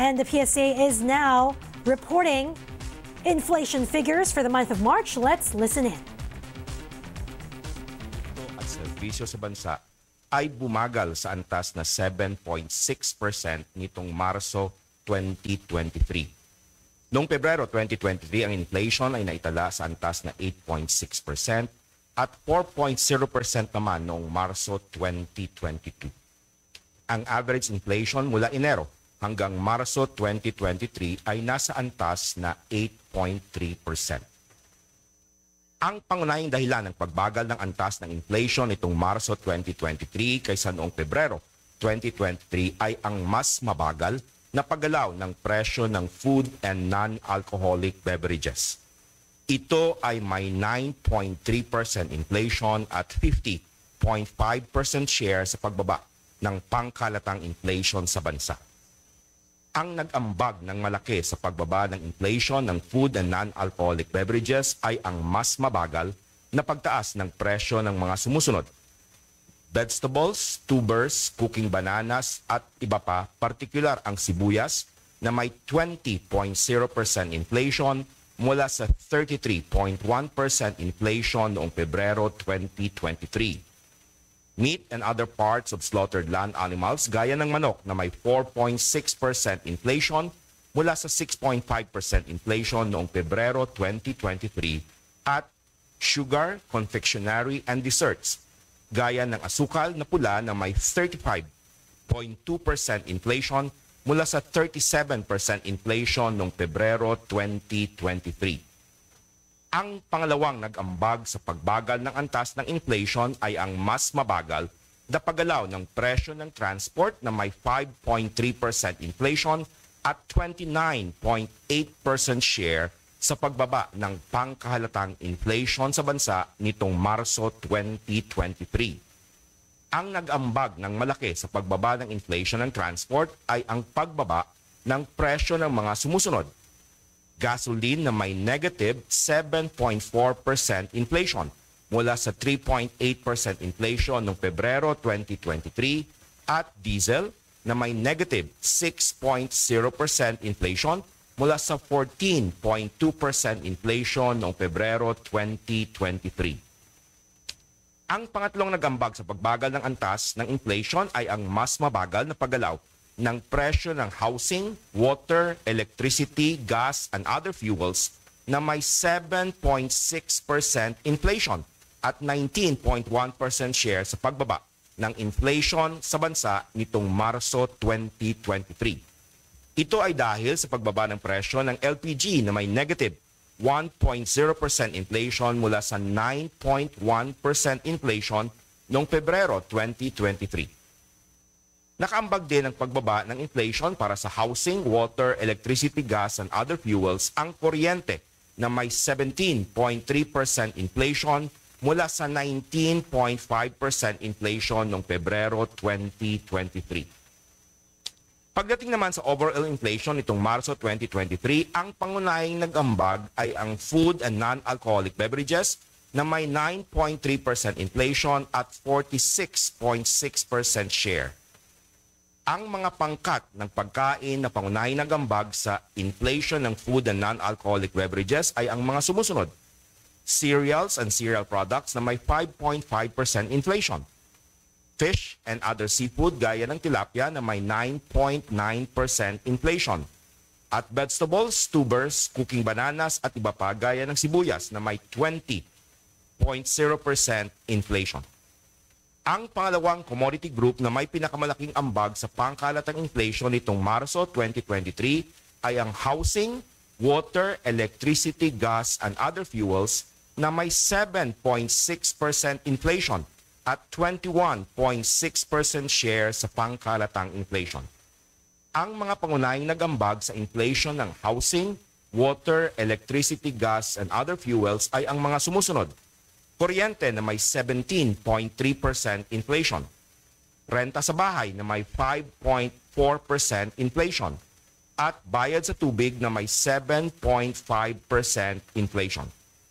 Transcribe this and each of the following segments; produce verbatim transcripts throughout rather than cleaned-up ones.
And the P S A is now reporting inflation figures for the month of March. Let's listen in. At serbisyo sa bansa ay bumagal sa antas na seven point six percent nitong Marso twenty twenty-three. Noong Pebrero twenty twenty-three, ang inflation ay naitala sa antas na eight point six percent at four point zero percent naman noong Marso twenty twenty-two. Ang average inflation mula Enero hanggang Marso twenty twenty-three ay nasa antas na eight point three percent. Ang pangunahing dahilan ng pagbagal ng antas ng inflation nitong Marso twenty twenty-three kaysa noong Pebrero twenty twenty-three ay ang mas mabagal na paggalaw ng presyo ng food and non-alcoholic beverages. Ito ay may nine point three percent inflation at fifty point five percent share sa pagbaba ng pangkalatang inflation sa bansa. Ang nag-ambag ng malaki sa pagbaba ng inflation ng food and non-alcoholic beverages ay ang mas mabagal na pagtaas ng presyo ng mga sumusunod: vegetables, tubers, cooking bananas at iba pa, partikular ang sibuyas na may twenty point zero percent inflation mula sa thirty-three point one percent inflation noong Pebrero twenty twenty-three. Meat and other parts of slaughtered land animals gaya ng manok na may four point six percent inflation mula sa six point five percent inflation noong Pebrero twenty twenty-three, at sugar, confectionery and desserts gaya ng asukal na pula na may thirty-five point two percent inflation mula sa thirty-seven percent inflation noong Pebrero twenty twenty-three. Ang pangalawang nag-ambag sa pagbagal ng antas ng inflation ay ang mas mabagal na paggalaw ng presyo ng transport na may five point three percent inflation at twenty-nine point eight percent share sa pagbaba ng pangkahalatang inflation sa bansa nitong Marso twenty twenty-three. Ang nag-ambag ng malaki sa pagbaba ng inflation ng transport ay ang pagbaba ng presyo ng mga sumusunod: gasoline na may negative seven point four percent inflation mula sa three point eight percent inflation noong Pebrero twenty twenty-three, at diesel na may negative six point zero percent inflation mula sa fourteen point two percent inflation noong Pebrero twenty twenty-three. Ang pangatlong nagambag sa pagbagal ng antas ng inflation ay ang mas mabagal na paggalaw ng presyo ng housing, water, electricity, gas, and other fuels na may seven point six percent inflation at nineteen point one percent share sa pagbaba ng inflation sa bansa nitong Marso twenty twenty-three. Ito ay dahil sa pagbaba ng presyo ng L P G na may negative one point zero percent inflation mula sa nine point one percent inflation noong Pebrero twenty twenty-three. Nakaambag din ang pagbaba ng inflation para sa housing, water, electricity, gas, and other fuels ang kuryente na may seventeen point three percent inflation mula sa nineteen point five percent inflation noong Pebrero twenty twenty-three. Pagdating naman sa overall inflation nitong Marso twenty twenty-three, ang pangunahing nag-ambag ay ang food and non-alcoholic beverages na may nine point three percent inflation at forty-six point six percent share. Ang mga pangkat ng pagkain na pangunahing nagambag sa inflation ng food and non-alcoholic beverages ay ang mga sumusunod: cereals and cereal products na may five point five percent inflation, fish and other seafood gaya ng tilapia na may nine point nine percent inflation, at vegetables, tubers, cooking bananas at iba pa gaya ng sibuyas na may twenty point zero percent inflation. Ang pangalawang commodity group na may pinakamalaking ambag sa pangkalatang inflation nitong Marso twenty twenty-three ay ang housing, water, electricity, gas, and other fuels na may seven point six percent inflation at twenty-one point six percent share sa pangkalatang inflation. Ang mga pangunahing nagambag sa inflation ng housing, water, electricity, gas, and other fuels ay ang mga sumusunod: kuryente na may seventeen point three percent inflation, renta sa bahay na may five point four percent inflation, at bayad sa tubig na may seven point five percent inflation.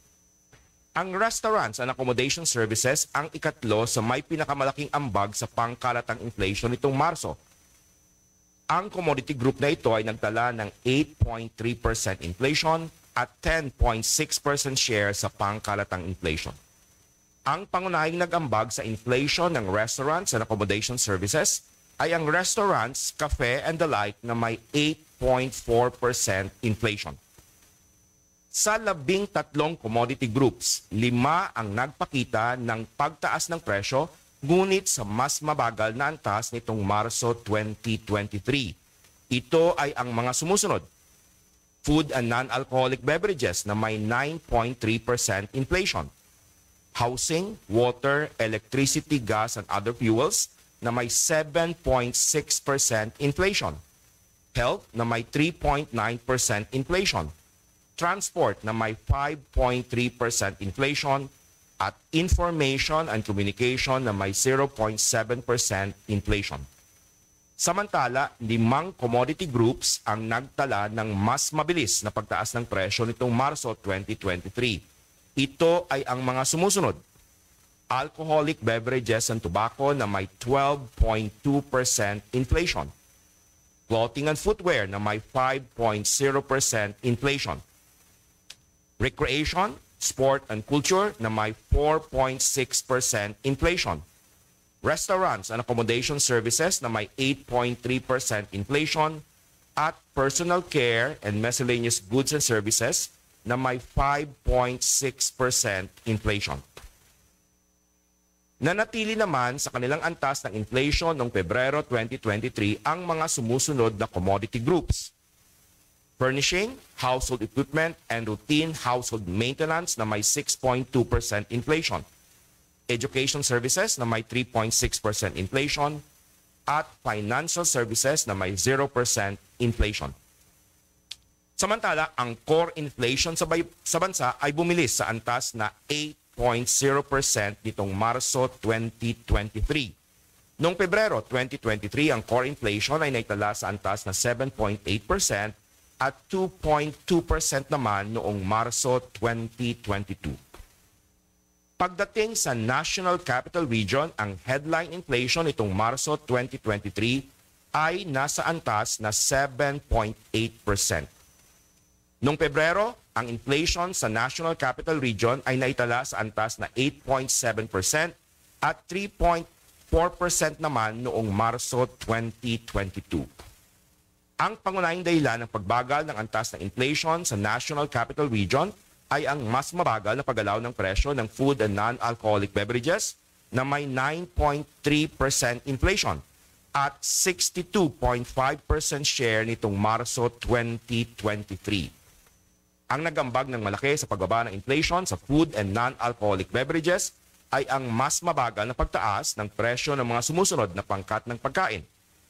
Ang restaurants and accommodation services ang ikatlo sa may pinakamalaking ambag sa pangkalatang inflation nitong Marso. Ang commodity group na ito ay nagtala ng eight point three percent inflation at ten point six percent share sa pangkalatang inflation. Ang pangunahing nag-ambag sa inflation ng restaurants and accommodation services ay ang restaurants, cafe, and the like na may eight point four percent inflation. Sa labing tatlong commodity groups, lima ang nagpakita ng pagtaas ng presyo, ngunit sa mas mabagal na antas nitong Marso twenty twenty-three. Ito ay ang mga sumusunod. Food and non-alcoholic beverages na may nine point three percent inflation. Housing, water, electricity, gas, and other fuels na may seven point six percent inflation. Health na may three point nine percent inflation. Transport na may five point three percent inflation. At information and communication na may zero point seven percent inflation. Samantala, limang commodity groups ang nagtala ng mas mabilis na pagtaas ng presyo nitong Marso twenty twenty-three. Ito ay ang mga sumusunod. Alcoholic beverages and tobacco na may twelve point two percent inflation. Clothing and footwear na may five point zero percent inflation. Recreation, sport and culture na may four point six percent inflation. Restaurants and accommodation services na may eight point three percent inflation. At personal care and miscellaneous goods and services na may five point six percent inflation. Nanatili naman sa kanilang antas ng inflation noong Pebrero twenty twenty-three ang mga sumusunod na commodity groups. Furnishing, household equipment, and routine household maintenance na may six point two percent inflation. Education services na may three point six percent inflation. At financial services na may zero percent inflation. Samantala, ang core inflation sa, bay- sa bansa ay bumilis sa antas na eight point zero percent nitong Marso twenty twenty-three. Noong Pebrero twenty twenty-three, ang core inflation ay naitala sa antas na seven point eight percent at two point two percent naman noong Marso twenty twenty-two. Pagdating sa National Capital Region, ang headline inflation itong Marso twenty twenty-three ay nasa antas na seven point eight percent. Noong Pebrero, ang inflation sa National Capital Region ay naitala sa antas na eight point seven percent at three point four percent naman noong Marso twenty twenty-two. Ang pangunahing dahilan ng pagbagal ng antas ng inflation sa National Capital Region ay ang mas mabagal na paggalaw ng presyo ng food and non-alcoholic beverages na may nine point three percent inflation at sixty-two point five percent share nitong Marso twenty twenty-three. Ang nagambag ng malaki sa pagbaba ng inflation sa food and non-alcoholic beverages ay ang mas mabagal na pagtaas ng presyo ng mga sumusunod na pangkat ng pagkain.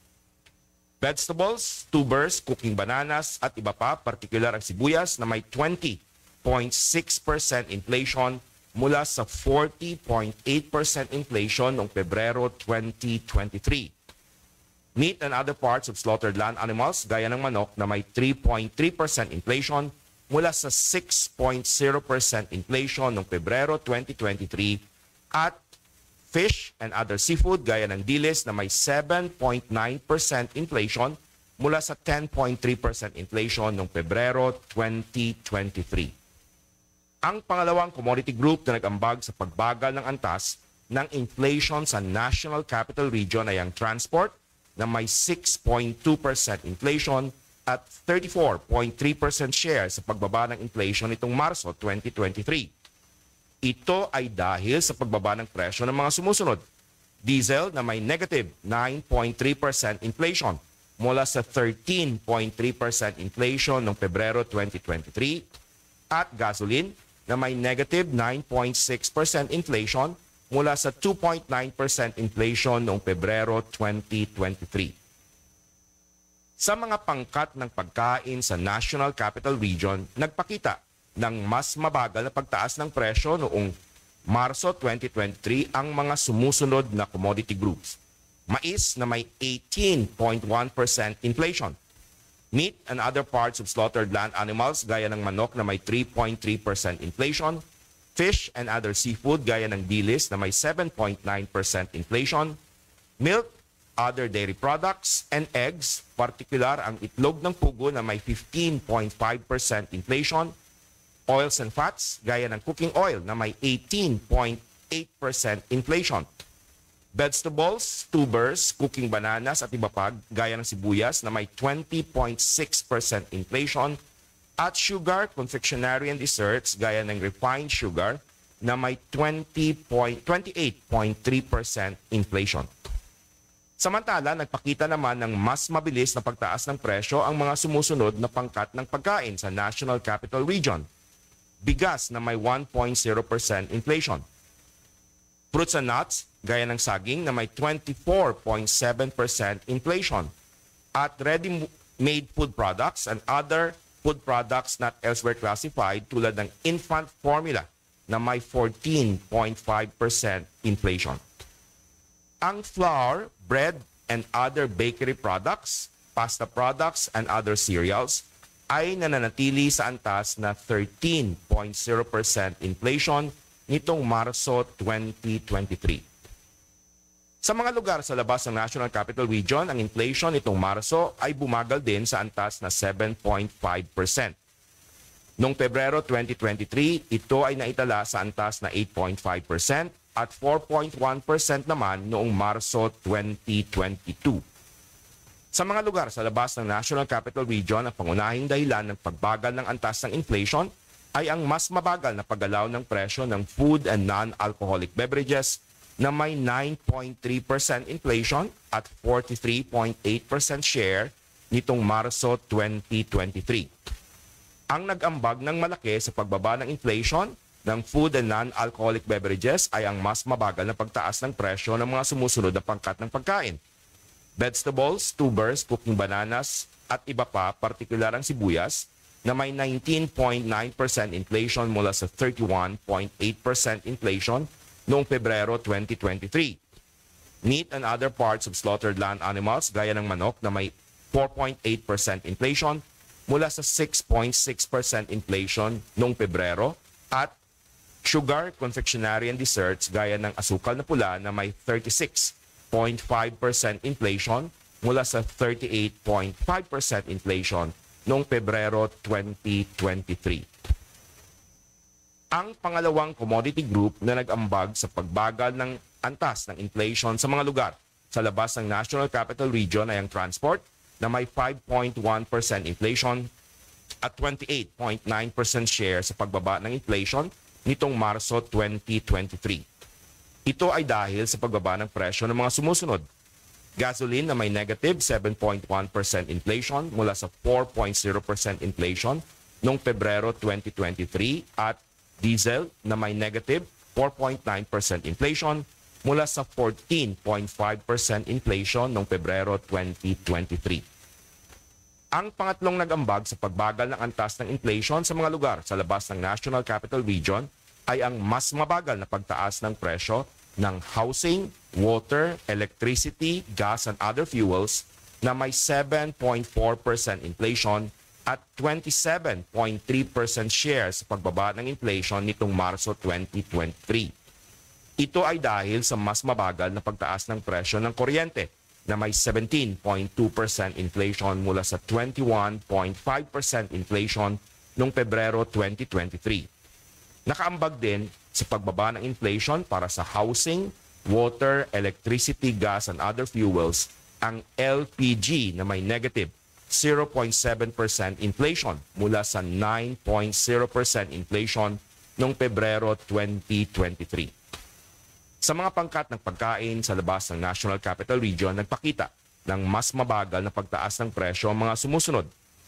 Vegetables, tubers, cooking bananas at iba pa, partikular ang sibuyas na may twenty point six percent inflation mula sa forty point eight percent inflation noong Pebrero twenty twenty-three. Meat and other parts of slaughtered land animals gaya ng manok na may three point three percent inflation mula sa six point zero percent inflation noong Pebrero twenty twenty-three at fish and other seafood gaya ng dilis na may seven point nine percent inflation mula sa ten point three percent inflation noong Pebrero twenty twenty-three. Ang pangalawang commodity group na nag-ambag sa pagbagal ng antas ng inflation sa National Capital Region ay ang transport na may six point two percent inflation at thirty-four point three percent share sa pagbaba ng inflation nitong Marso twenty twenty-three. Ito ay dahil sa pagbaba ng presyo ng mga sumusunod. Diesel na may negative nine point three percent inflation mula sa thirteen point three percent inflation noong Pebrero twenty twenty-three at gasoline na may negative nine point six percent inflation mula sa two point nine percent inflation noong Pebrero twenty twenty-three. Sa mga pangkat ng pagkain sa National Capital Region, nagpakita ng mas mabagal na pagtaas ng presyo noong Marso twenty twenty-three ang mga sumusunod na commodity groups. Mais na may eighteen point one percent inflation. Meat and other parts of slaughtered land animals gaya ng manok na may three point three percent inflation. Fish and other seafood gaya ng dilis na may seven point nine percent inflation. Milk, other dairy products, and eggs, partikular ang itlog ng pugo na may fifteen point five percent inflation, oils and fats, gaya ng cooking oil na may eighteen point eight percent inflation, vegetables, tubers, cooking bananas at iba pa, gaya ng sibuyas na may twenty point six percent inflation, at sugar, confectionery and desserts, gaya ng refined sugar na may twenty-eight point three percent inflation. Samantala, nagpakita naman ng mas mabilis na pagtaas ng presyo ang mga sumusunod na pangkat ng pagkain sa National Capital Region. Bigas na may one point zero percent inflation. Fruits and nuts, gaya ng saging na may twenty-four point seven percent inflation. At ready-made food products and other food products not elsewhere classified tulad ng infant formula na may fourteen point five percent inflation. Ang flour, bread, and other bakery products, pasta products, and other cereals ay nananatili sa antas na thirteen point zero percent inflation nitong Marso twenty twenty-three. Sa mga lugar sa labas ng National Capital Region, ang inflation nitong Marso ay bumagal din sa antas na seven point five percent. Noong Pebrero twenty twenty-three, ito ay naitala sa antas na eight point five percent at four point one percent naman noong Marso twenty twenty-two. Sa mga lugar sa labas ng National Capital Region, ang pangunahing dahilan ng pagbagal ng antas ng inflation ay ang mas mabagal na paggalaw ng presyo ng food and non-alcoholic beverages na may nine point three percent inflation at forty-three point eight percent share nitong Marso twenty twenty-three. Ang nag-ambag ng malaki sa pagbaba ng inflation ng food and non-alcoholic beverages ay ang mas mabagal na pagtaas ng presyo ng mga sumusunod na pangkat ng pagkain. Vegetables, tubers, cooking bananas, at iba pa, partikular ang sibuyas, na may nineteen point nine percent inflation mula sa thirty-one point eight percent inflation noong Pebrero twenty twenty-three. Meat and other parts of slaughtered land animals, gaya ng manok, na may four point eight percent inflation mula sa six point six percent inflation noong Pebrero, at sugar, confectionery and desserts gaya ng asukal na pula na may thirty-six point five percent inflation mula sa thirty-eight point five percent inflation noong Pebrero twenty twenty-three. Ang pangalawang commodity group na nag-ambag sa pagbagal ng antas ng inflation sa mga lugar sa labas ng National Capital Region ay ang transport na may five point one percent inflation at twenty-eight point nine percent share sa pagbaba ng inflation nitong Marso twenty twenty-three. Ito ay dahil sa pagbaba ng presyo ng mga sumusunod. Gasoline na may negative seven point one percent inflation mula sa four point zero percent inflation noong Pebrero twenty twenty-three, at diesel na may negative four point nine percent inflation mula sa fourteen point five percent inflation noong Pebrero twenty twenty-three. Ang pangatlong nag-ambag sa pagbagal ng antas ng inflation sa mga lugar sa labas ng National Capital Region ay ang mas mabagal na pagtaas ng presyo ng housing, water, electricity, gas and other fuels na may seven point four percent inflation at twenty-seven point three percent share sa pagbaba ng inflation nitong Marso twenty twenty-three. Ito ay dahil sa mas mabagal na pagtaas ng presyo ng kuryente na may seventeen point two percent inflation mula sa twenty-one point five percent inflation noong Pebrero twenty twenty-three. Nakaambag din sa pagbaba ng inflation para sa housing, water, electricity, gas, and other fuels ang L P G na may negative zero point seven percent inflation mula sa nine point zero percent inflation noong Pebrero twenty twenty-three. Sa mga pangkat ng pagkain sa labas ng National Capital Region, nagpakita ng mas mabagal na pagtaas ng presyo ang mga sumusunod.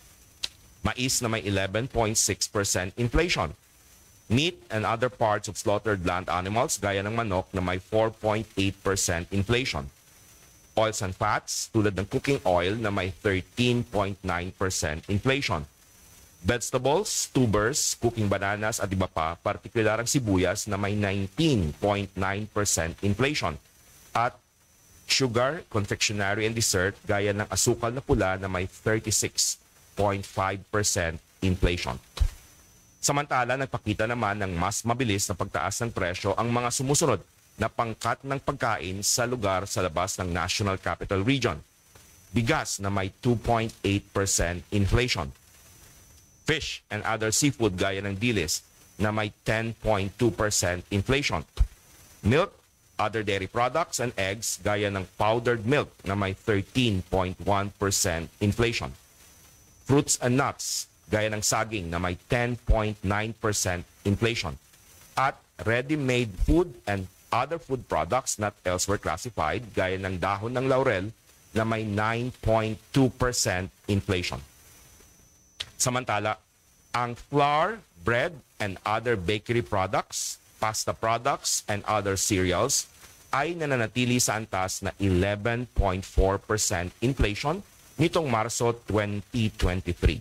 Mais na may eleven point six percent inflation. Meat and other parts of slaughtered land animals gaya ng manok na may four point eight percent inflation. Oils and fats tulad ng cooking oil na may thirteen point nine percent inflation. Vegetables, tubers, cooking bananas at iba pa, partikular ang sibuyas na may nineteen point nine percent inflation. At sugar, confectionery and dessert gaya ng asukal na pula na may thirty-six point five percent inflation. Samantala, nagpakita naman ng mas mabilis na pagtaas ng presyo ang mga sumusunod na pangkat ng pagkain sa lugar sa labas ng National Capital Region. Bigas na may two point eight percent inflation. Fish and other seafood gaya ng dilis na may ten point two percent inflation. Milk, other dairy products, and eggs gaya ng powdered milk na may thirteen point one percent inflation. Fruits and nuts gaya ng saging na may ten point nine percent inflation. At ready-made food and other food products not elsewhere classified gaya ng dahon ng laurel na may nine point two percent inflation. Samantala, ang flour, bread, and other bakery products, pasta products, and other cereals ay nananatili sa antas na eleven point four percent inflation nitong Marso twenty twenty-three.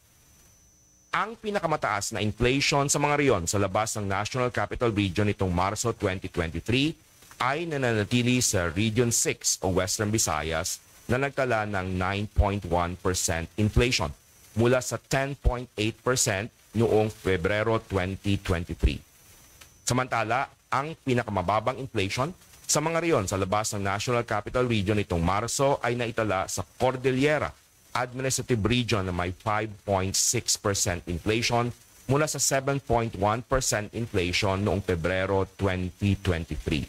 Ang pinakamataas na inflation sa mga riyon sa labas ng National Capital Region nitong Marso twenty twenty-three ay nananatili sa Region six o Western Visayas na nagtala ng nine point one percent inflation mula sa ten point eight percent noong Pebrero twenty twenty-three. Samantala, ang pinakamababang inflation sa mga riyon sa labas ng National Capital Region nitong Marso ay naitala sa Cordillera Administrative Region na may five point six percent inflation mula sa seven point one percent inflation noong Pebrero twenty twenty-three.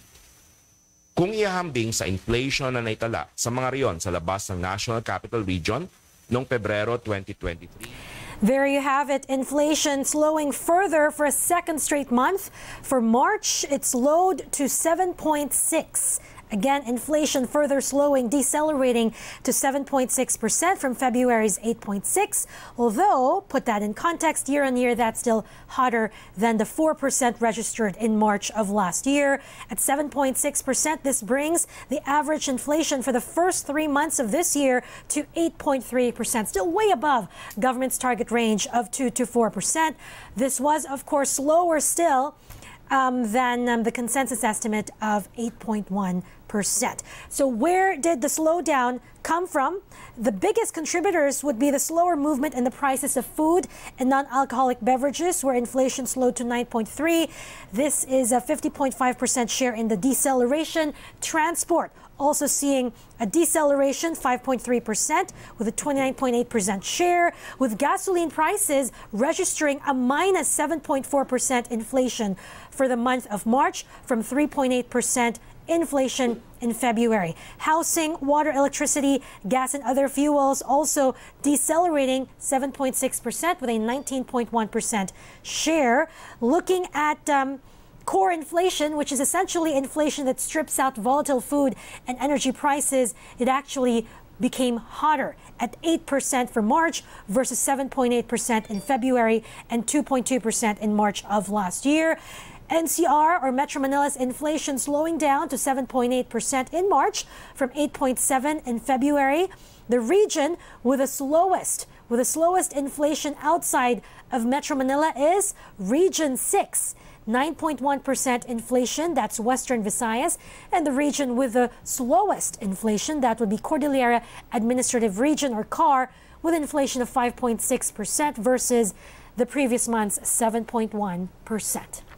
Kung ihahambing sa inflation na naitala sa mga riyon sa labas ng National Capital Region noong Pebrero twenty twenty-three, there you have it. Inflation slowing further for a second straight month. For March, it slowed to seven point six. Again, inflation further slowing, decelerating to seven point six percent from February's eight point six. Although, put that in context, year on year, that's still hotter than the four percent registered in March of last year. At seven point six percent, this brings the average inflation for the first three months of this year to eight point three percent, still way above government's target range of two to four percent. This was, of course, slower still um, than um, the consensus estimate of eight point one percent. So where did the slowdown come from? The biggest contributors would be the slower movement in the prices of food and non-alcoholic beverages, where inflation slowed to nine point three. This is a fifty point five percent share in the deceleration. Transport also seeing a deceleration, five point three percent, with a twenty-nine point eight percent share, with gasoline prices registering a minus seven point four percent inflation for the month of March from three point eight percent inflation in February. Housing, water, electricity, gas, and other fuels also decelerating seven point six percent with a nineteen point one percent share. Looking at um, core inflation, which is essentially inflation that strips out volatile food and energy prices, it actually became hotter at eight percent for March versus seven point eight percent in February and two point two percent in March of last year. N C R, or Metro Manila's inflation, slowing down to seven point eight percent in March from eight point seven in February. The region with the slowest with the slowest inflation outside of Metro Manila is Region six. nine point one percent inflation, that's Western Visayas, and the region with the slowest inflation, that would be Cordillera Administrative Region, or C A R, with inflation of five point six percent versus the previous month's seven point one percent.